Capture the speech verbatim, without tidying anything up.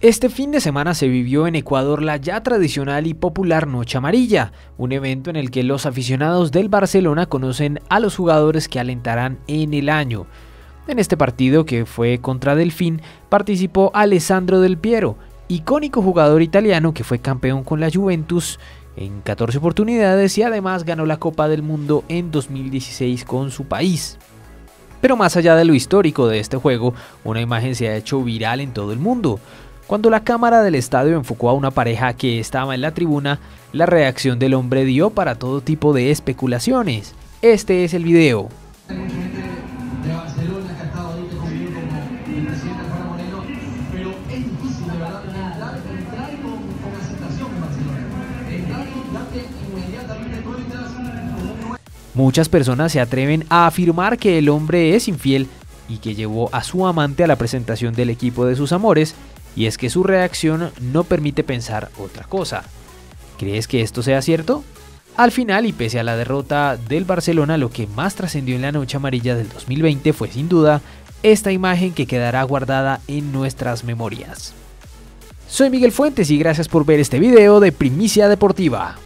Este fin de semana se vivió en Ecuador la ya tradicional y popular Noche Amarilla, un evento en el que los aficionados del Barcelona conocen a los jugadores que alentarán en el año. En este partido, que fue contra Delfín, participó Alessandro Del Piero, icónico jugador italiano que fue campeón con la Juventus en catorce oportunidades y además ganó la Copa del Mundo en dos mil dieciséis con su país. Pero más allá de lo histórico de este juego, una imagen se ha hecho viral en todo el mundo. Cuando la cámara del estadio enfocó a una pareja que estaba en la tribuna, la reacción del hombre dio para todo tipo de especulaciones. Este es el video. Muchas personas se atreven a afirmar que el hombre es infiel y que llevó a su amante a la presentación del equipo de sus amores, y es que su reacción no permite pensar otra cosa. ¿Crees que esto sea cierto? Al final, y pese a la derrota del Barcelona, lo que más trascendió en la Noche Amarilla del dos mil veinte fue sin duda esta imagen que quedará guardada en nuestras memorias. Soy Miguel Fuentes y gracias por ver este video de Primicia Deportiva.